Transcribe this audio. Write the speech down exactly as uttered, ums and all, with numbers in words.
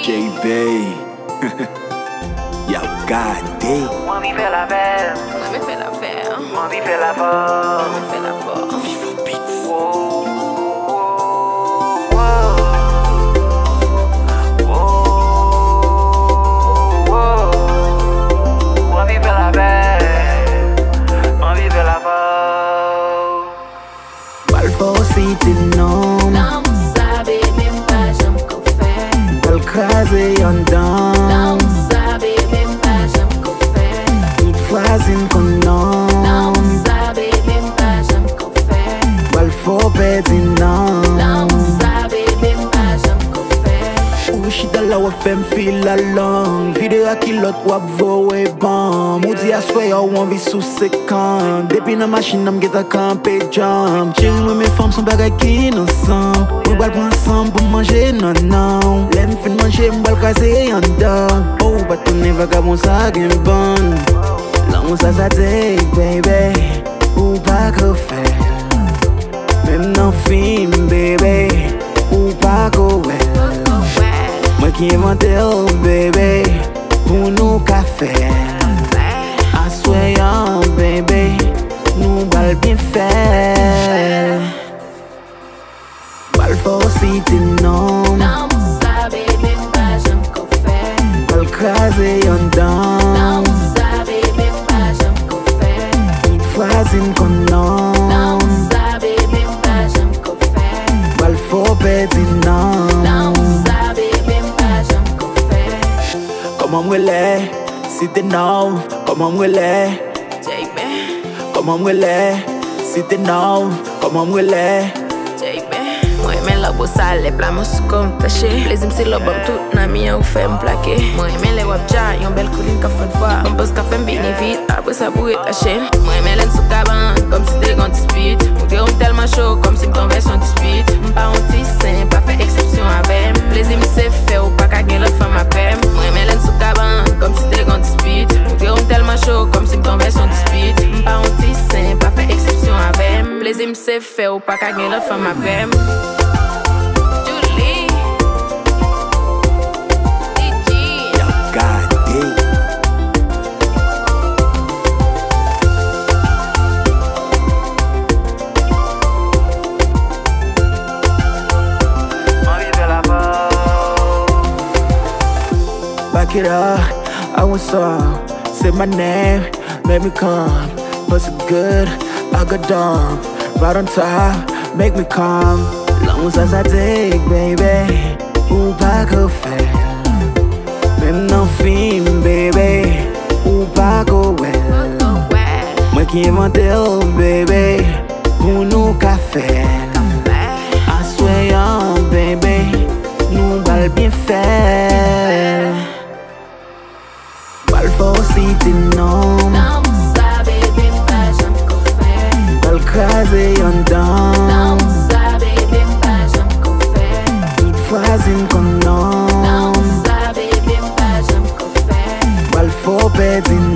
Jae'Bae. Yo, God damn. Moi, mi fait la fête. Moi, me fait la faire. Moi, mi fait la fort. Moi, me fait la fort. Vivo Beats. Wow. Wow. Wow. Wow. Moi, mi fait la fête. Moi, mi fait la fort. Balfo City non. Não sabe mesmo pra jam que eu fé. Balcraze yon dan. Não sabe mesmo pra jam que eu fé. Tout fazin kon non. Não sabe mesmo pra jam que eu fé. Balfo pedi non. Não sabe mesmo pra jam que eu fé. Ou chita la wap fem feel along. Vide a kilot wap vowe bon. Moudi aswe yo wanvi sou sekan. Depi nan machin nam get a kampe jam. Chiri mwen me fam son bagay ki nan san. Mwen bal pran san pou manje nan nan. Lem fin manje mbal kaze yon dan. Ou batounen vagabon sa gen bon. Lan mwen sa sa dey baby. Ou pa ko fe. Mem nan film baby. Ou pa ko we. Mwen ki invente ou baby. Pou nou ka fe. Aswe yon baby. Nou bal bien fe. Balfo City non. Não sabe mesmo pra jam que eu fé. Balcraze yon dan. Não sabe mesmo pra jam que eu fé. Tout fazin kon non. Não sabe mesmo pra jam que eu fé. Balfo pedi non. Não sabe mesmo pra jam que eu fé. Comment mwele, City non. Comment mwele, Jae'Bae, comment mwele, City non. Comment mwele. Jae'Bae. Moi men la bo sale, pla mou sou kom tache. Plezim se lo bam tout nan mi an ou fe m plake. Moi men le wap jan, yon bel kolin ka fon fwa. Kompos ka fe m bini vit, apre sa pou etache. Moi men len sou kaban, kom si te gon dispute. Ou te om telman show, kom si m ton versyon dispute. M pa on ti sen, pa fe eksepsyon avem. Plezim se Fè'w, pa ka gen lot fam apem. Moi men len sou kaban, kom si te gon dispute. Ou te om telman show, kom si m ton versyon dispute. M pa on ti sen, pa fe eksepsyon avem. Plezim se Fè'w, pa ka gen lot fam apem. Djouly, Yo, God damn. Moi, mi fait la fort. Back it up, I want some. Say my name, make me come. Pussy good, I got dumb. Right on top, make me come. Long as I dig, baby. Ou pa ko fe. Mem nan film, baby. Ou pa ko well. Mwen ki invente ou, baby. Pou nou ka fe. Aswe yon, baby. Nou bal bien fe. Balfo City non. não sabe mesmo pra jam que eu fé. Balcraze yon dan. Não sabe mesmo pra jam que eu fé. Tout fazin kon non. Não sabe mesmo pra jam que eu fé. Balfo pedi